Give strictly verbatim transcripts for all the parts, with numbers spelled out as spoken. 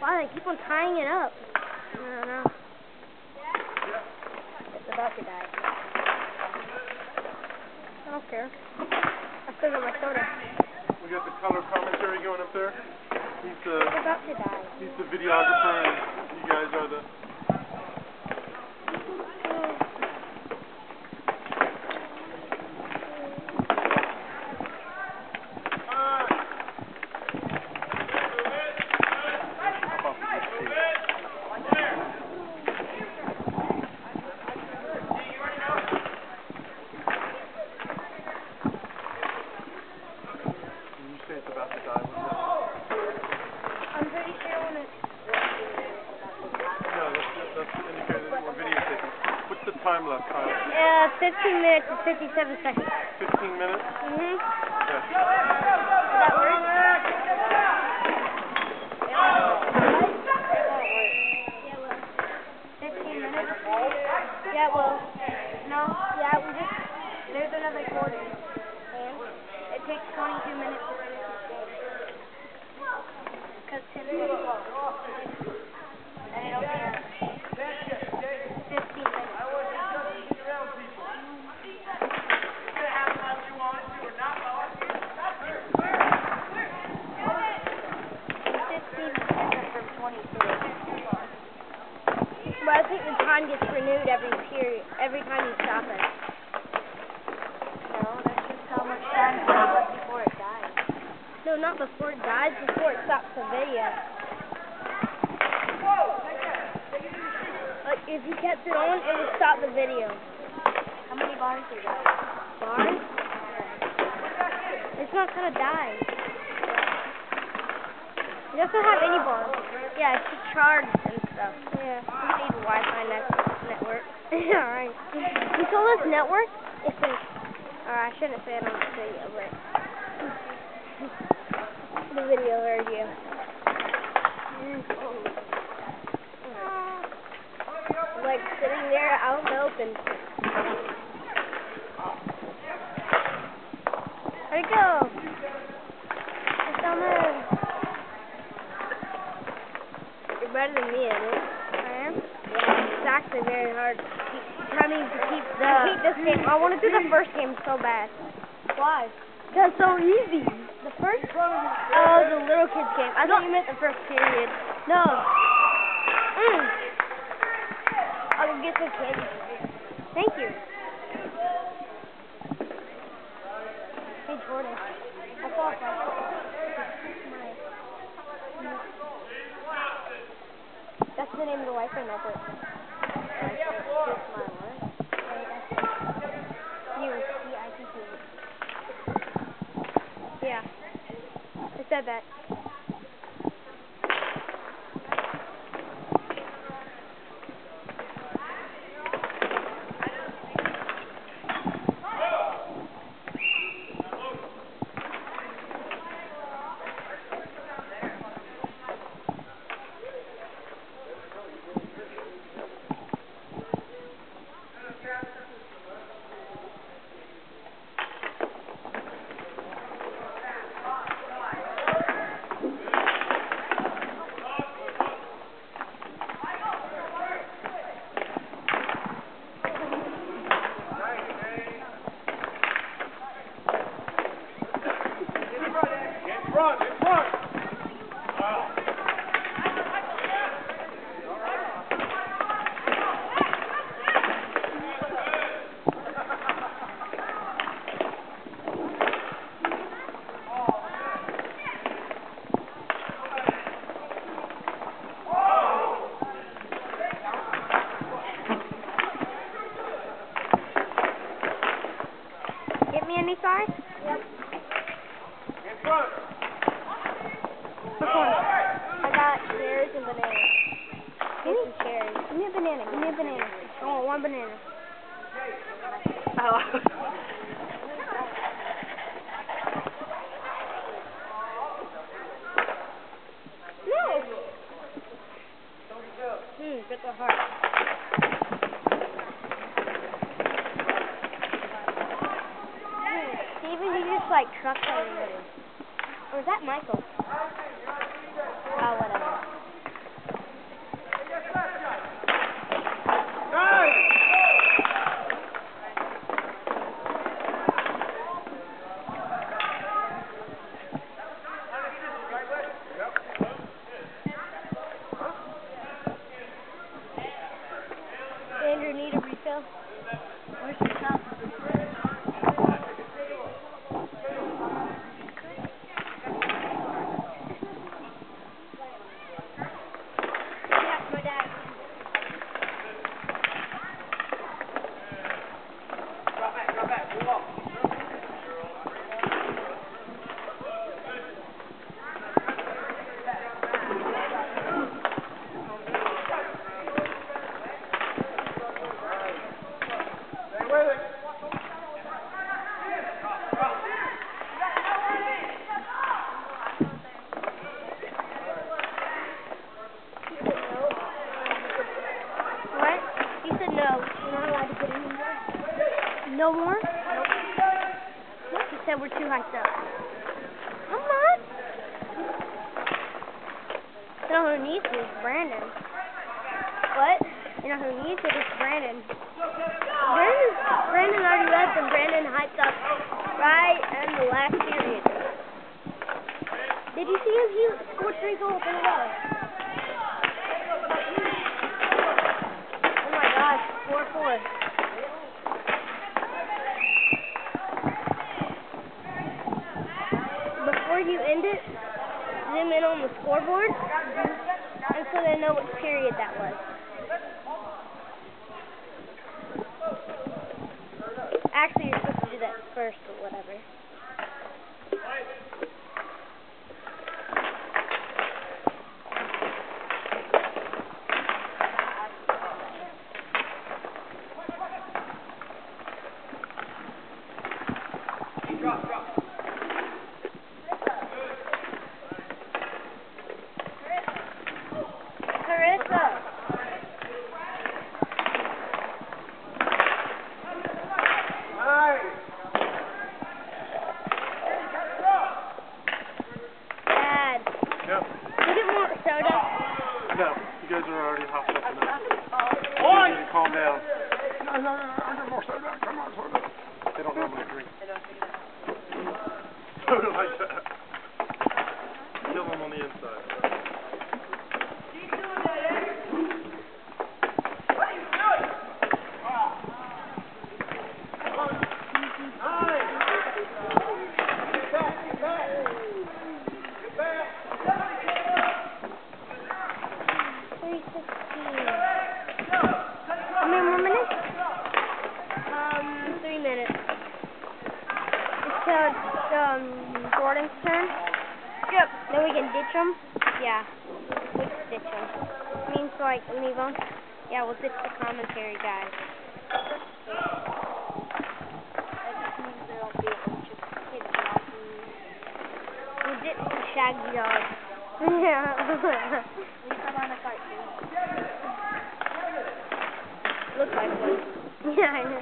Why they keep on tying it up? I don't know. It's about to die. I don't care. I still got my soda. We got the color commentary going up there. He's the It's about to die. he's the videographer, and you guys are the. It's about to die. I'm pretty sure when it's... No, that's, that's indicated that we're videotaping. What's the time left, Kyle? Uh, fifteen minutes and fifty-seven seconds. fifteen minutes? Mm-hmm. Okay. That works? fifteen minutes? Yeah, well, no, yeah, we just, there's another quarter. And it takes twenty-two minutes to finish this game. Because ten minutes long. And it only has fifteen minutes. fifteen minutes from twenty-two. But I think the time gets renewed every period, every time you stop it. No, that's just how much time you have before it dies. No, not before it dies, before it stops the video. Like, if you kept it on, it would stop the video. How many bars do you got? Bars? It's not gonna die. It doesn't have any bars. Yeah, it's just charged and stuff. Yeah. You need Wi-Fi net network. Yeah, right. You saw this network? It says, or I shouldn't say it on the video, but the video heard you. Like sitting there out in the open. Where'd it go? It's down there. You're better than me at it. I am? Yeah, it's actually very hard to keep, trying to keep the... I hate this game. I want to do the first game so bad. Why? Because it's so easy. The first one? Oh, the little kids game. I thought you meant the first period. No. Mm. I'll get the kids. Thank you. Hey, Jordan. I saw it. That's the name of the Wi-Fi network. You, the I P T. Yeah. It said that. Run, in front! Wow. Get me any size? Yep. In front! Which one? I got cherries and bananas. Give me some cherries. Give me a banana. Give me a banana. I want one banana. Oh. No. Hmm, get the heart. Hmm, Steven, he just like trucks everybody. Or is that Michael? Oh, whatever. No more? Nope. He said we're too hyped up. Come on. You know who needs it? It's Brandon. What? You know who needs it? It's Brandon. Brandon, Brandon already left and Brandon hyped up right in the last period. Did you see him? He scored three goals in a row. Oh my gosh, four four. Before you end it, zoom in on the scoreboard, and so they know what period that was. Actually, you're supposed to do that first or whatever. Drop, drop. Carissa. Dad. Yeah. You get more soda? No, you guys are already hopped up enough. You need to calm down. No, no, no, I got more soda. Come on, soda. They don't normally drink soda like that. Kill them on the inside. three sixteen. How many more minutes? Um, three minutes. It's uh, um, Jordan's turn. Yep. Then we can ditch them? Yeah. We can ditch them. Means like leave them? Yeah, we'll ditch the commentary guys. We'll ditch the shaggy dog. Yeah. Looks like one. Yeah, I know.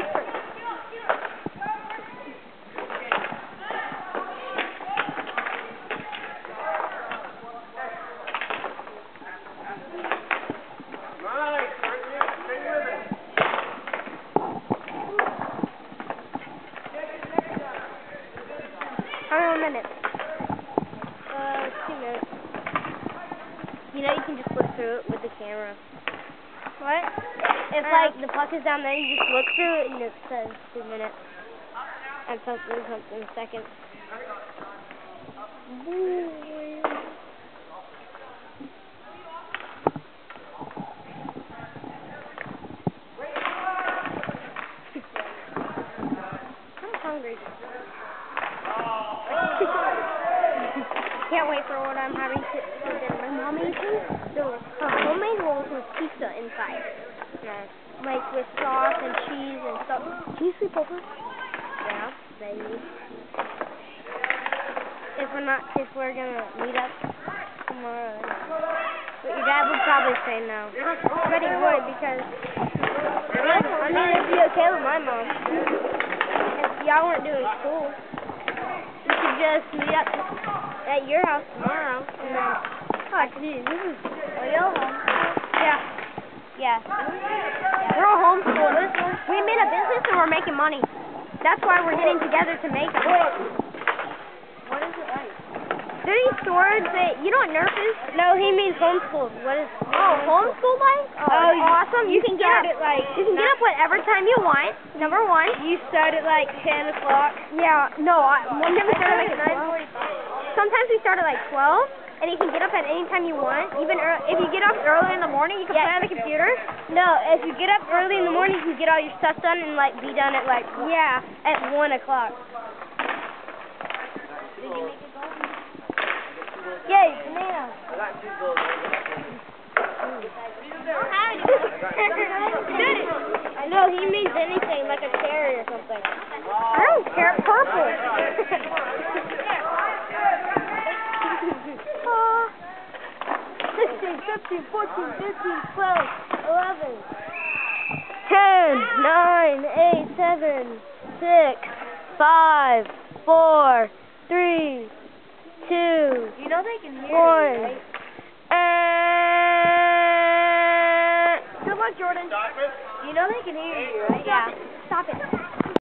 How many more minutes? Uh, two minutes. You know, you can just look through it with the camera. What? If, uh, like, the puck is down there, you just look through it and it says two minutes. And something comes in a second. I'm hungry. Can't wait for what I'm having to, for dinner. My mom made me the her homemade rolls with pizza inside. Yeah. Like with sauce and cheese and stuff. Can you sleep over? Yeah, baby. If we're not, if we're gonna meet up tomorrow. But your dad would probably say no. But he would because I mean it'd be okay with my mom. If y'all weren't doing school, we could just meet up at your house tomorrow, and then, oh, geez, this is, are y'all home? Yeah. Yeah. We're all homeschooled. We made a business and we're making money. That's why we're getting together to make it. What is it like? They're these swords that, you know what Nerf is? No, he means homeschooled. What is, oh, homeschooled like? Oh, oh awesome. You, you can get up, it like, you can get up whatever time you want, number one. You start at like ten o'clock? Yeah, no, I, one time we started like at nine forty-five. Sometimes we start at like twelve, and you can get up at any time you want. Even early, if you get up early in the morning, you can yeah. play on the computer. No, if you get up early in the morning, you can get all your stuff done and like be done at like yeah at one o'clock. Did you make a goal? Yay, banana. I got two goals. No, he means anything like a cherry or something. I don't care. Purple. sixteen, fifteen, fourteen, fifteen, twelve, eleven. ten, nine, eight, seven, six, five, four, three, two, You know they can hear one. you, right? And good luck, Jordan. You know they can hear you, right? Yeah. Stop it.